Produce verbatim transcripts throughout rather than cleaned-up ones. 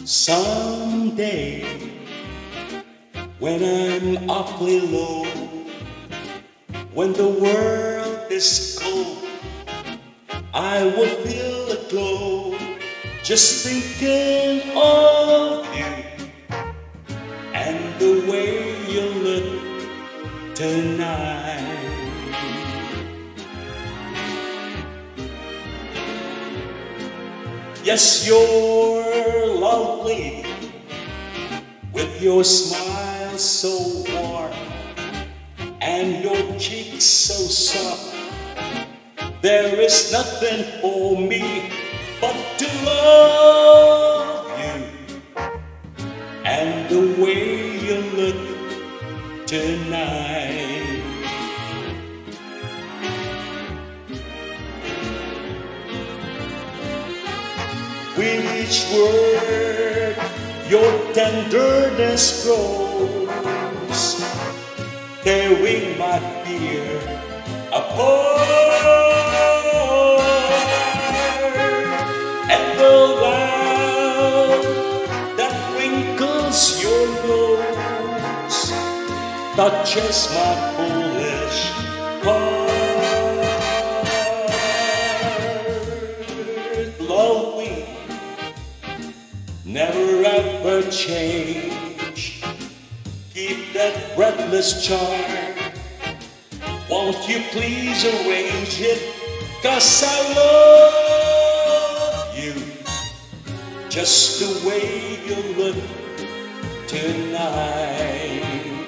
Someday, when I'm awfully low, when the world is cold, I will feel a glow just thinking of you and the way you look tonight. Yes, you're lovely with your smile so warm and your cheeks so soft. There is nothing for me but to love you and the way you look tonight. With each word, your tenderness grows, tearing my fear apart. And the laugh that wrinkles your nose touches my foolish heart. Love me, never ever change. Keep that breathless charm. Won't you please arrange it? 'Cause I love you just the way you look tonight.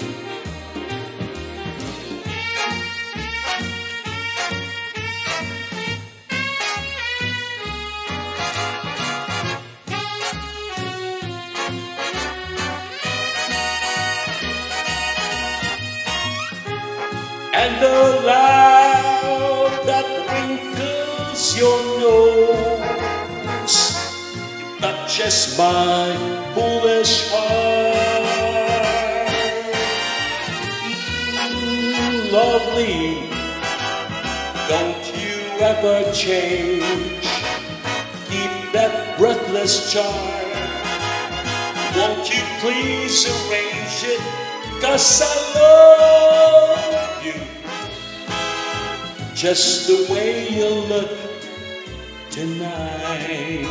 And the laugh that wrinkles your nose touches my foolish heart. Mm, lovely, don't you ever change. Keep that breathless charm. Won't you please arrange it? 'Cause I love you just the way you look tonight.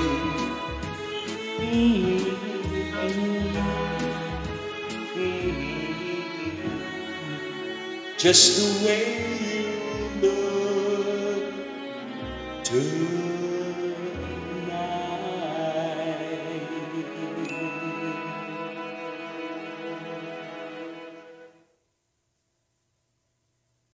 Mm-hmm. Mm-hmm. Just the way